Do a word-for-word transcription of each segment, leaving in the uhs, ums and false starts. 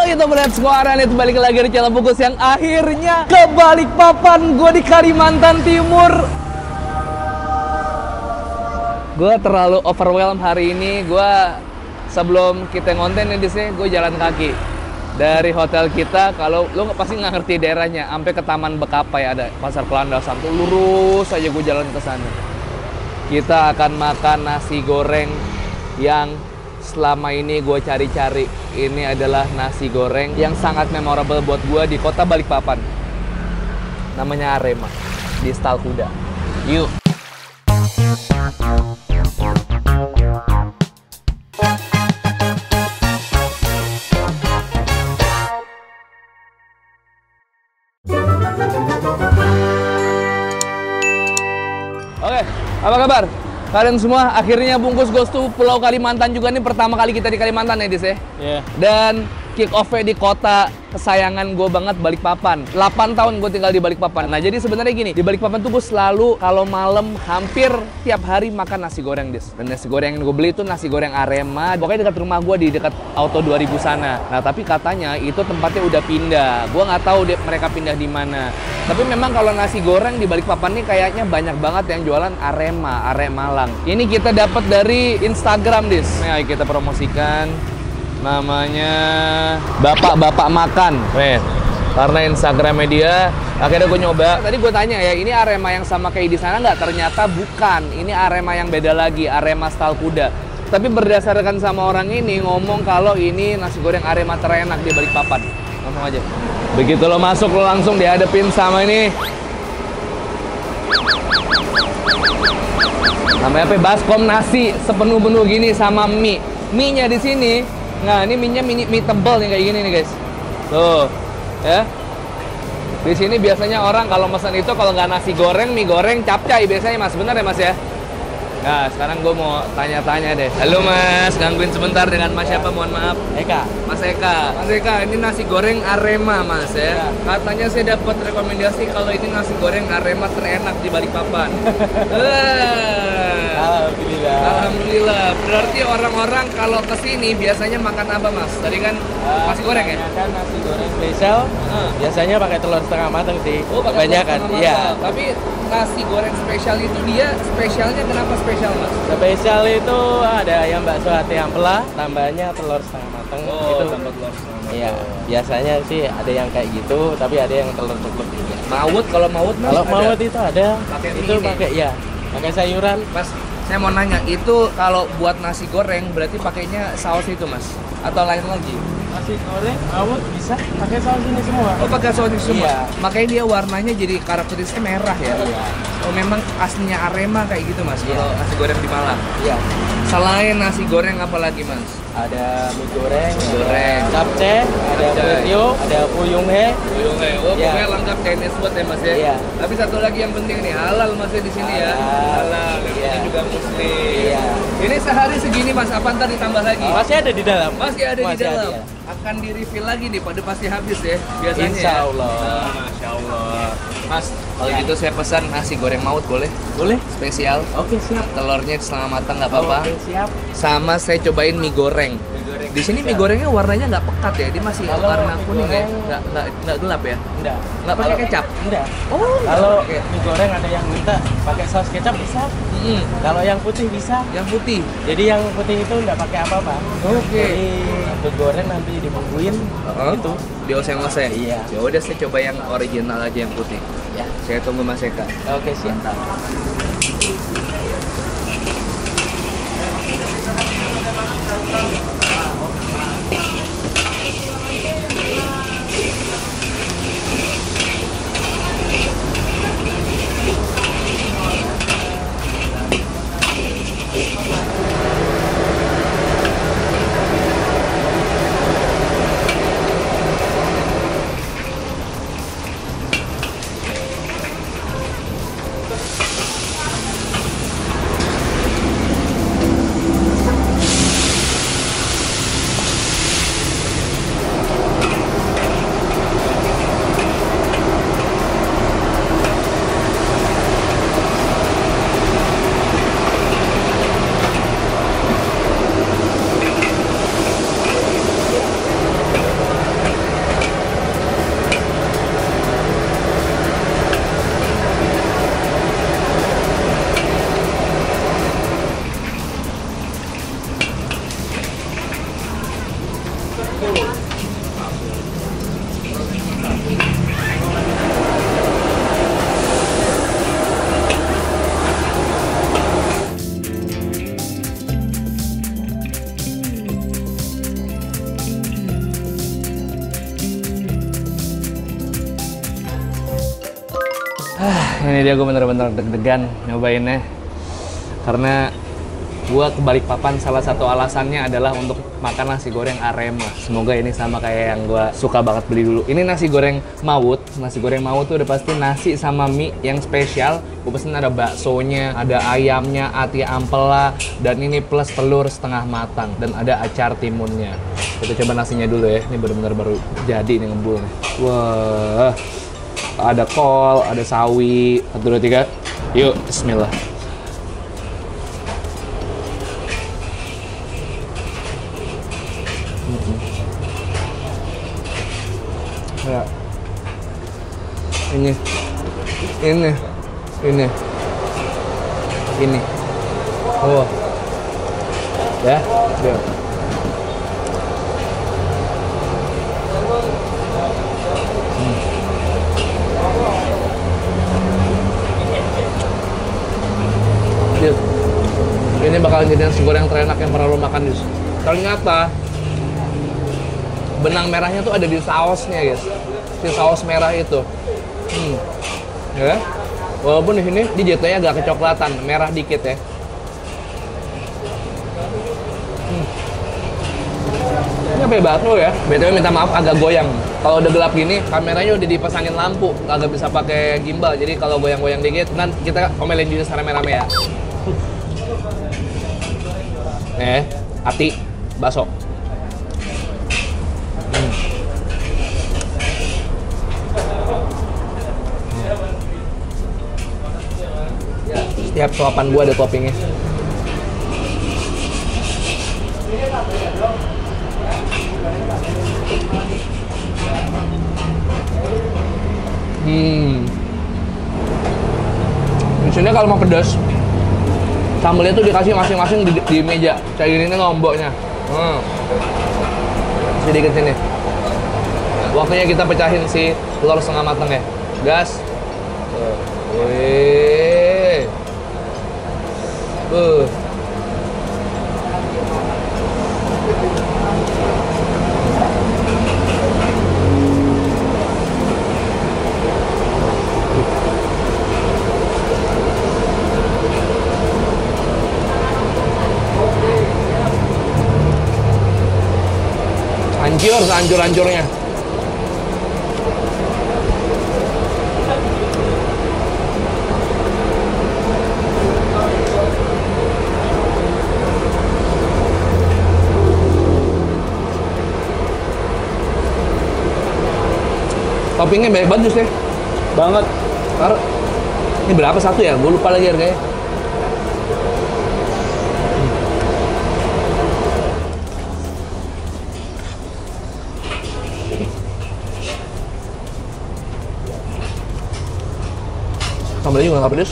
Internet Squaran, itu balik lagi di channel Bungkus yang akhirnya ke Balikpapan. Gue di Kalimantan Timur. Gue terlalu overwhelmed hari ini. Gue sebelum kita ngonten di sini, gue jalan kaki dari hotel kita. Kalau lo pasti nggak ngerti daerahnya, sampai ke Taman Bekapai ada Pasar Kelandasan tuh, lurus aja gue jalan ke sana. Kita akan makan nasi goreng yang selama ini gue cari-cari. Ini adalah nasi goreng yang sangat memorable buat gue di kota Balikpapan. Namanya Arema, di Stal Kuda. Yuk! Oke, apa kabar? Kalian semua, akhirnya Bungkus Goes to Pulau Kalimantan juga nih, pertama kali kita di Kalimantan ya, Dis ya? Iya. Dan kick off-nya di kota kesayangan gue banget, Balikpapan. delapan tahun gue tinggal di Balikpapan. Nah, jadi sebenarnya gini, di Balikpapan tuh gue selalu kalau malam hampir tiap hari makan nasi goreng, Dis. Dan nasi goreng yang gue beli itu nasi goreng Arema, pokoknya dekat rumah gue, di dekat Auto dua ribu sana. Nah, tapi katanya itu tempatnya udah pindah. Gue nggak tahu deh mereka pindah di mana. Tapi memang kalau nasi goreng di Balikpapan nih kayaknya banyak banget yang jualan Arema, Aremalang. Ini kita dapat dari Instagram, Dis. Nah, kita promosikan. Namanya Bapak-Bapak Makan. Nih, karena Instagramnya dia, akhirnya gue nyoba. Tadi gue tanya ya, ini Arema yang sama kayak di sana nggak? Ternyata bukan. Ini Arema yang beda lagi, Arema Stal Kuda. Tapi berdasarkan sama orang ini ngomong kalau ini nasi goreng Arema terenak di Balikpapan. Langsung aja. Begitu lo masuk, lo langsung dihadapin sama ini. Namanya apa? Baskom nasi sepenuh-penuh gini sama mie. Mie-nya di sini. Nah, ini mie-nya mie, mie tebal nih kayak gini nih, guys. Tuh, ya. Di sini biasanya orang kalau pesan itu kalau nggak nasi goreng, mie goreng, capcay biasanya, Mas. Benar ya, Mas ya? Nah, sekarang gue mau tanya-tanya deh. Halo, Mas. Gangguin sebentar dengan Mas siapa? Mohon maaf. Eka. Mas Eka. Mas Eka, ini nasi goreng Arema, Mas ya. Ya. Katanya saya dapat rekomendasi kalau ini nasi goreng Arema terenak di Balikpapan. Alhamdulillah. Alhamdulillah. Berarti orang-orang kalau kesini biasanya makan apa, Mas? Tadi kan uh, nasi goreng ya? Kan nasi goreng spesial. Uh. Biasanya pakai telur setengah matang sih. Oh, kebanyakan. Iya. Tapi nasi goreng spesial itu dia spesialnya kenapa spesial, Mas? Spesial itu ada ayam bakso hati ampela, tambahnya telur setengah matang. Oh, gitu. Tambah telur setengah matang. Iya. Biasanya sih ada yang kayak gitu, tapi ada yang telur ceplok juga. Mawut, kalau mawut, Mas? Kalau mawut itu ada. Pake itu pakai ya. Pakai sayuran. Mas, saya mau nanya, itu kalau buat nasi goreng berarti pakainya saus itu, Mas? Atau lain lagi? Nasi goreng, mawut bisa pakai saus ini semua. Oh, pakai saus ini semua? Iya. Makanya dia warnanya jadi karakteristiknya merah ya? Iya. Oh, memang aslinya Arema kayak gitu, Mas? Iya. Kalau nasi goreng di Malang? Iya. Selain nasi goreng apa lagi, Mas? Ada mie goreng, mie goreng, capcay, ada puyuh, ada puyunghe. Puyunghe, oh ya. Pokoknya lengkap Chinese food ya, Mas ya. Iya. Tapi satu lagi yang penting nih, halal Mas ya di sini ya. Halal, ya. Ini juga muslim. Iya. Ini sehari segini, Mas, apa ntar ditambah lagi? Oh, masih ada di dalam. Masih ada Masih di dalam. Ada, ya. Akan di refill lagi nih, pada pasti habis ya biasanya. Insya Allah. Ya. Nah, Masya Allah. Mas, kalau ya. gitu saya pesan nasi goreng maut boleh? Boleh. Spesial. Oke, siap. Telurnya setengah matang nggak apa-apa. Oke, siap. Sama saya cobain mie goreng. Mie goreng. Di sini mie gorengnya warnanya nggak pekat ya, dia masih kalau warna kuning ya, nggak nggak nggak gelap ya? Enggak. Nggak pakai kecap? Enggak. Oh. Kalau okay. mie goreng ada yang minta pakai saus kecap bisa. Mm. Kalau yang putih bisa. Yang putih. Jadi yang putih itu nggak pakai apa-apa. Oke. Okay. Jadi mie goreng nanti dibumbuin uh-huh. itu dioseng-oseng. Iya. Ya udah saya coba yang original aja yang putih. Ya. Saya tunggu Mas Eka. Oke, siap. Ini dia, gue bener-bener deg-degan nyobainnya karena gue ke Balikpapan salah satu alasannya adalah untuk makan nasi goreng Arema. Semoga ini sama kayak yang gue suka banget beli dulu. Ini nasi goreng Mawut. Nasi goreng Mawut tuh udah pasti nasi sama mie yang spesial. Gue pesen ada baksonya, ada ayamnya, ati ampela, dan ini plus telur setengah matang dan ada acar timunnya. Kita coba nasinya dulu ya. Ini bener-bener baru jadi nih ngembul nih. Wah. Ada kol, ada sawi. Satu, dua, tiga. Yuk, bismillah. Ya. Ini. Ini. Ini. Ini. Oh. Ya, ya. Ini bakal jadi nasi goreng terenak yang pernah lo makan, guys. Ternyata benang merahnya tuh ada di sausnya, guys. Si saus merah itu. Hmm. Ya. Walaupun di sini di jatuhnya agak kecoklatan, merah dikit ya. Hmm. Ini apa ya, bakso ya? B T W minta maaf agak goyang. Kalau udah gelap gini, kameranya udah dipasangin lampu, agak bisa pakai gimbal. Jadi kalau goyang-goyang dikit, nanti kita omelin juga rame-rame ya. Eh, ati, bakso. Hmm. Setiap suapan gua ada toppingnya. Hmm. Di sini kalau mau pedas, sambelnya tuh dikasih masing-masing di, di meja. Kayak gini nih lomboknya. Hmm. Sedikit sini. Waktunya kita pecahin si telur setengah matang ya. Gas. Wih. Uh. Hancur sehancur-hancurnya. Toppingnya banyak banget deh. Banget. Karena ini berapa satu ya? Gue lupa lagi harganya. Sambelnya juga nggak pedes.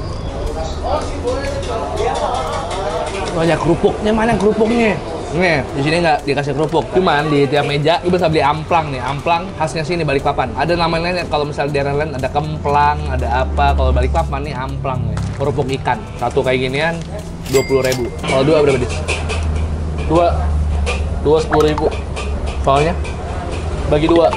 Banyak kerupuknya, mana kerupuknya? Nih, di sini nggak dikasih kerupuk. Cuman di tiap meja lu bisa beli amplang nih. Amplang khasnya sini Balikpapan. Ada namanya lain, kalau misalnya di daerah lain ada kemplang, ada apa. Kalau Balikpapan nih amplang nih. Kerupuk ikan. Satu kayak ginian dua puluh ribu. Kalau dua berapa, Dis? Dua. Dua sepuluh ribu. Soalnya bagi dua.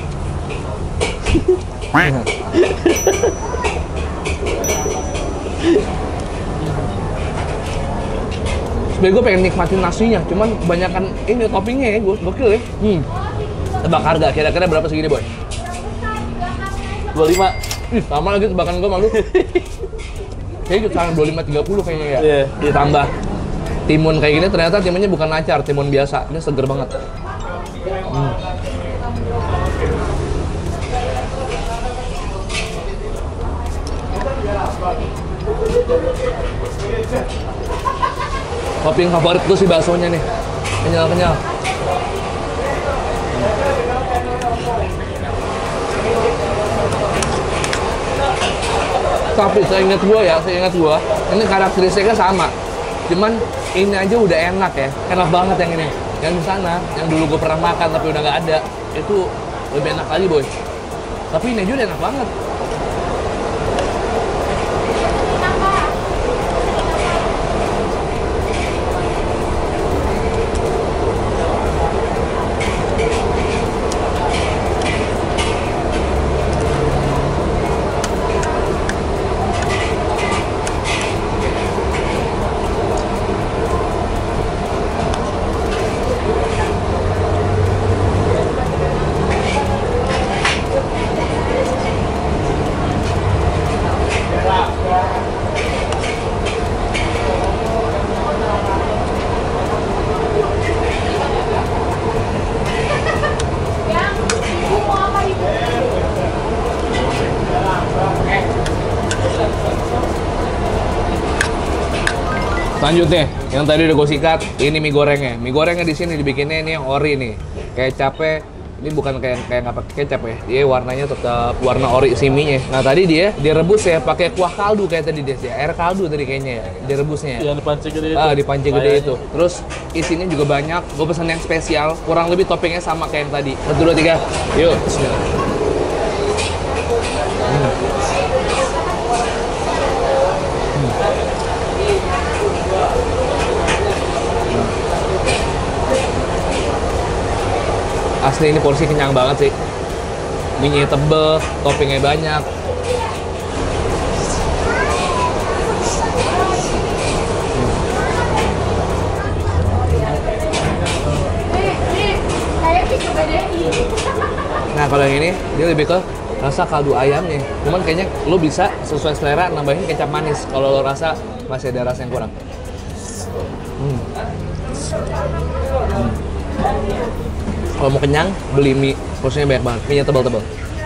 Sebenernya gue pengen nikmatin nasinya, cuman kebanyakan ini toppingnya ya, gue gokil ya. Hmm. Tebak harga, kira-kira berapa segini, Boy? dua puluh lima. Ih, sama lagi tebakan gue malu. Kayaknya kisaran dua puluh lima tiga puluh kayaknya ya. Yeah. Ditambah timun kayak gini, ternyata timunnya bukan acar, timun biasa. Ini seger banget. Hmm. Topping favorit gue sih baksonya nih, kenyal-kenyal. Tapi saya ingat gue ya, saya ingat gue, ini karakteristiknya sama. Cuman ini aja udah enak ya, enak banget yang ini. Yang di sana, yang dulu gue pernah makan tapi udah nggak ada, itu lebih enak kali boy. Tapi ini juga enak banget. Selanjutnya, yang tadi udah gue sikat, ini mie gorengnya. Mie gorengnya di sini dibikinnya ini yang ori nih. Kecapnya ini bukan kayak kayak nggak pakai kecap ya. Dia warnanya tetap warna ori si mie-nya. Nah tadi dia direbus ya pakai kuah kaldu kayak tadi dia, air kaldu tadi kayaknya ya. Direbusnya. Yang di panci gede itu. Ah, di panci gede itu. Terus isinya juga banyak. Gue pesan yang spesial. Kurang lebih toppingnya sama kayak yang tadi. Satu dua tiga. Yuk. Bismillah. Hmm. Asli ini porsi kenyang banget sih. Mie-nya tebel, toppingnya banyak. Nah kalau yang ini dia lebih ke rasa kaldu ayamnya. Cuman kayaknya lo bisa sesuai selera nambahin kecap manis. Kalau lo rasa masih ada rasa yang kurang. Hmm. Hmm. Kalau mau kenyang, beli mie. Porsinya banyak banget. Mie-nya tebal-tebal.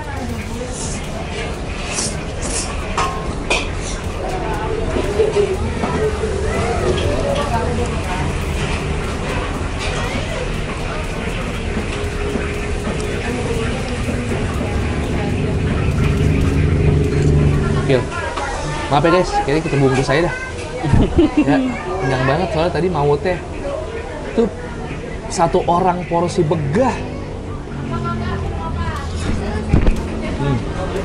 Gil. Maaf ya guys, kayaknya kita bungkus aja dah. Ya, kenyang banget soalnya tadi mawutnya. Tuh satu orang porsi begah. Hmm.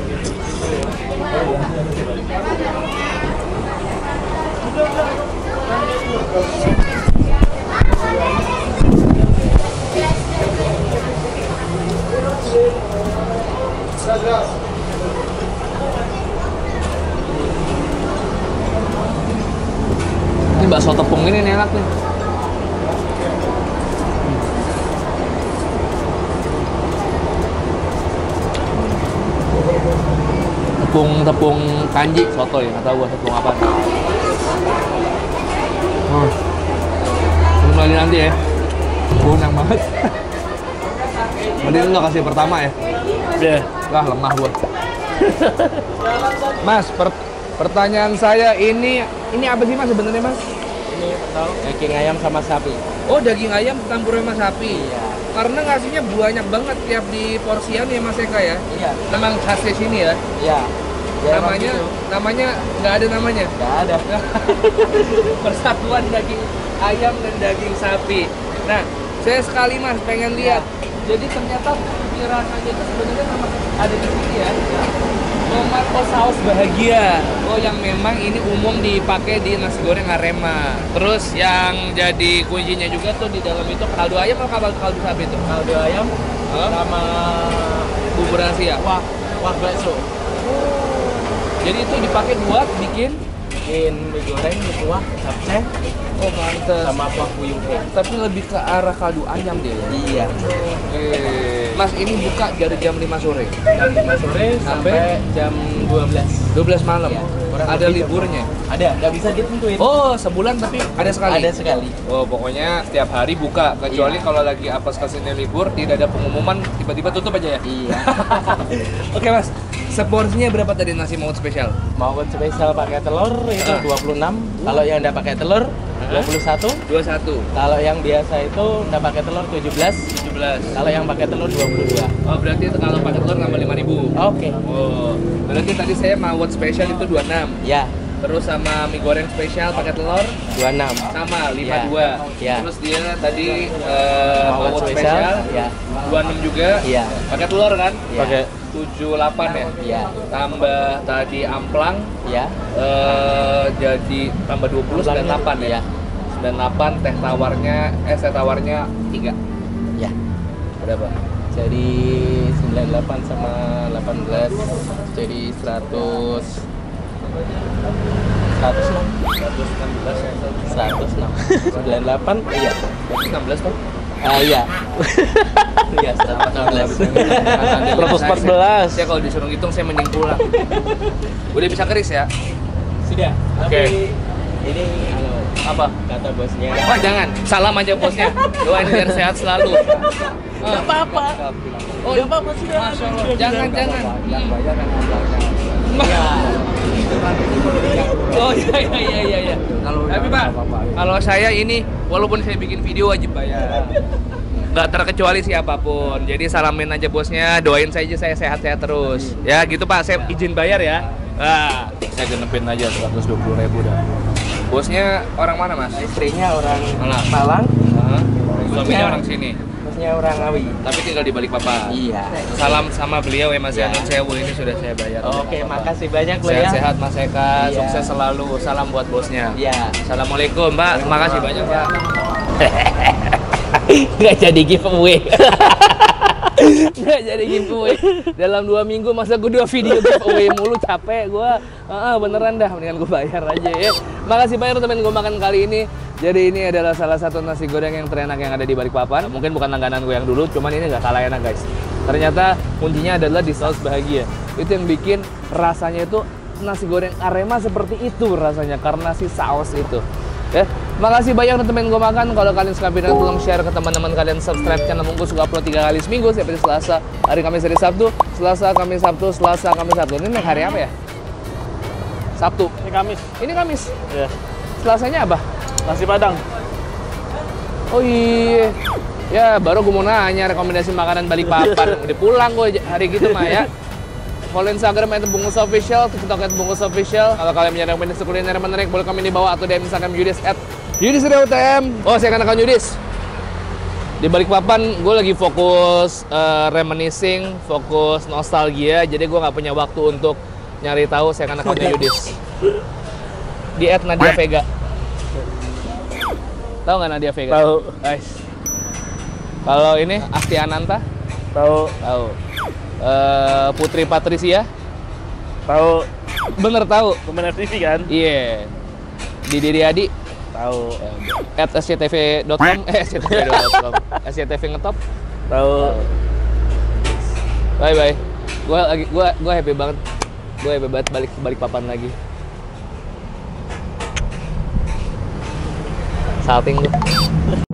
Ini bakso tepung ini enak nih. Tepung-tepung kanji soto ya, nggak tahu gua tepung apa. Hmm. Belum lagi nanti ya. Gua enak banget. Mending lo kasih pertama ya. Iya. Wah lemah gua. Mas, per pertanyaan saya ini ini apa sih mas sebenarnya mas? Ini tahu daging ayam sama sapi. Oh daging ayam campur sama sapi. Iya. Karena ngasihnya banyak banget tiap di porsian ya mas Eka ya. Iya. Memang khasnya sini ya. Iya. Ya, namanya gitu. namanya nggak ada namanya. Nggak ada. Persatuan daging ayam dan daging sapi. Nah, saya sekali mas pengen lihat. Ya. Jadi ternyata mie rasanya itu sebenarnya sama ada di sini ya. Tomato saus bahagia. Oh, yang memang ini umum dipakai di nasi goreng Arema. Terus yang jadi kuncinya juga tuh di dalam itu kaldu ayam atau kaldu kaldu sapi itu? Kaldu ayam huh? sama bubur nasi ya. Wah, wah bakso. Jadi itu dipakai buat bikin bikin mie goreng, mie kuah, capcay, oh pantes, sama kuah puyuh. Tapi lebih ke arah kaldu ayam dia ya? Iya. Oke. Mas ini buka dari jam lima sore? Jam lima sore sampai, sampai jam dua belas. dua belas malam? Iya. Ada liburnya? Ada, nggak bisa ditentuin. Oh, sebulan tapi ada sekali? Ada sekali. Oh, pokoknya setiap hari buka. Kecuali iya. Kalau lagi apes kesini libur, tidak ada pengumuman, tiba-tiba tutup aja ya? Iya. Oke mas, seporsinya berapa tadi nasi maut spesial? Maut spesial pakai telur itu ah. dua puluh enam. Uh. Kalau yang nggak pakai telur dua puluh satu. dua puluh satu. Kalau yang biasa itu nggak pakai telur tujuh belas. tujuh belas. Kalau yang pakai telur dua puluh dua. Oh, berarti itu kalau pakai telur nambah lima ribu. Oke. Okay. Oh, berarti tadi saya maut spesial itu dua puluh enam. Ya. Terus sama mie goreng spesial pakai telur dua puluh enam. sama lima Ya. dua. Ya. Terus dia tadi uh, Mawar mawar spesial, spesial ya. dua puluh enam juga. Iya. Pakai telur kan? Iya. Pakai tujuh puluh delapan ya. Iya. Tambah tadi amplang Ya. eh jadi tambah dua puluh sembilan puluh delapan ya. Iya. sembilan puluh delapan teh tawarnya eh teh tawarnya tiga. Ya. Berapa? Jadi sembilan puluh delapan sama delapan belas jadi seratus seratus enam. seratus enam belas ya. seratus enam. sembilan puluh delapan iya. seratus enam belas Pak. Ah iya. Iya, seratus enam belas. seratus empat belas. Saya kalau disuruh ngitung saya mending pulang. Udah bisa keris ya? Sudah. Oke. Tapi ini halo, Apa? kata bosnya. Oh jangan, salam aja bosnya. Doain biar sehat selalu. Enggak apa-apa. Oh, Enggak apa-apa sudah. Masya Allah. Jangan, jangan. Iya. Oh iya iya iya iya. iya. Tapi Pak, kalau saya ini walaupun saya bikin video wajib bayar. Nggak terkecuali siapapun. Jadi salamin aja bosnya, doain saja saya sehat-sehat terus. Ya gitu Pak, saya izin bayar ya. Ah, saya genepin aja seratus dua puluh ribu dah. Bosnya orang mana Mas? Istrinya orang Malang. Malang, Hah? Suaminya orang sini. bosnya orang Ngawi. Tapi tinggal di Balikpapan. Iya. Salam sama beliau ya Mas Ya. ya. Sewu ini sudah saya bayar. Oke, makasih banyak lo ya. Sehat-sehat Mas Eka, Iya. sukses selalu. Salam buat bosnya. Iya. Assalamualaikum Mbak, makasih banyak Pak. Nggak jadi giveaway. Nggak jadi giveaway. Dalam dua minggu masa gue dua video giveaway mulu, capek gue. Ah, beneran dah, mendingan gue bayar aja ya. Makasih banyak teman gue makan kali ini. Jadi ini adalah salah satu nasi goreng yang terenak yang ada di Balikpapan. Mungkin bukan langganan gue yang dulu, cuman ini nggak kalah enak guys. Ternyata kuncinya adalah di saus bahagia. Itu yang bikin rasanya itu nasi goreng Arema seperti itu rasanya karena si saus itu. Ya, makasih banyak teman gue makan. Kalau kalian suka video tolong share ke teman-teman kalian, subscribe channel Bungkus, suka upload tiga kali seminggu setiap hari Selasa, hari Kamis, hari Sabtu, Selasa, Kamis, Sabtu, Selasa, Kamis, Sabtu. Ini hari apa ya? Sabtu. Ini Kamis. Ini Kamis. Ya. Selasanya apa? Nasi Padang. Oh iya. Ya, baru gue mau nanya rekomendasi makanan Balikpapan. Udah pulang gue hari gitu mah ya. Follow Instagram at Bungkus Official, TikTok at Bungkus Official. Kalau kalian punya rekomendasi kuliner yang menarik, boleh komen di bawah atau D M Instagram Yudis at Yudis R U T M. Oh, saya akan akan Yudis. Di Balikpapan, gue lagi fokus uh, reminiscing, fokus nostalgia. Jadi gue nggak punya waktu untuk nyari tahu. Saya akan akan Yudis. Di at Nadia Vega. Tahu nggak Nadia Vega? Tahu. Guys. Kalau ini Asti Ananta? Tahu. Tahu. Uh, Putri Patricia? Tahu. Bener tahu. Komentar T V kan? Iya. Didi Riyadi? Tahu. At S C T V dot com? Eh, S C T V dot com. S C T V ngetop? Tahu. Bye bye. Gua lagi gua gua happy banget. Gua happy banget balik balik papan lagi. Salting tuh.